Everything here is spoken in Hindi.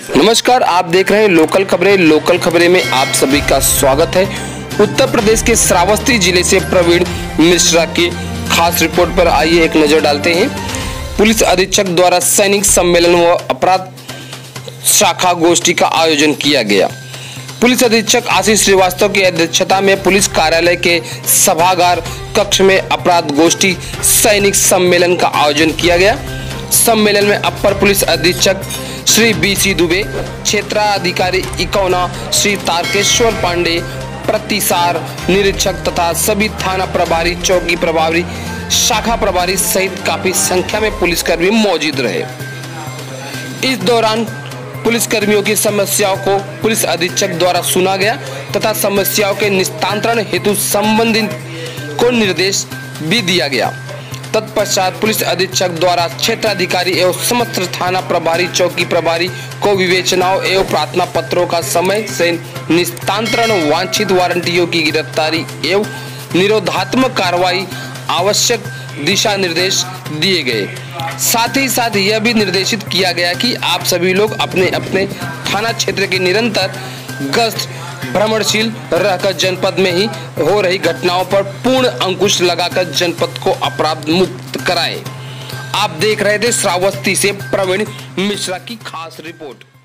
नमस्कार, आप देख रहे हैं लोकल खबरें। लोकल खबरें में आप सभी का स्वागत है। उत्तर प्रदेश के श्रावस्ती जिले से प्रवीण मिश्रा की खास रिपोर्ट पर आइए एक नजर डालते हैं। पुलिस अधीक्षक द्वारा सैनिक सम्मेलन व अपराध शाखा गोष्ठी का आयोजन किया गया। पुलिस अधीक्षक आशीष श्रीवास्तव की अध्यक्षता में पुलिस कार्यालय के सभागार कक्ष में अपराध गोष्ठी सैनिक सम्मेलन का आयोजन किया गया। सम्मेलन में अपर पुलिस अधीक्षक श्री BC दुबे, क्षेत्राधिकारी इकौना श्री तारकेश्वर पांडे, प्रतिसार निरीक्षक तथा सभी थाना प्रभारी, चौकी प्रभारी, शाखा प्रभारी सहित काफी संख्या में पुलिसकर्मी मौजूद रहे। इस दौरान पुलिसकर्मियों की समस्याओं को पुलिस अधीक्षक द्वारा सुना गया तथा समस्याओं के निस्तारण हेतु संबंधित को निर्देश भी दिया गया। तत्पश्चात पुलिस अधीक्षक द्वारा क्षेत्राधिकारी एवं समस्त थाना प्रभारी, चौकी प्रभारी को विवेचनाओं एवं प्रार्थना पत्रों का समय से निस्तारण, वांछित वारंटियों की गिरफ्तारी एवं निरोधात्मक कार्रवाई आवश्यक दिशा निर्देश दिए गए। साथ ही साथ यह भी निर्देशित किया गया कि आप सभी लोग अपने अपने थाना क्षेत्र की निरंतर गश्त भ्रमणशील रहकर जनपद में ही हो रही घटनाओं पर पूर्ण अंकुश लगाकर जनपद को अपराध मुक्त कराएं। आप देख रहे थे श्रावस्ती से प्रवीण मिश्रा की खास रिपोर्ट।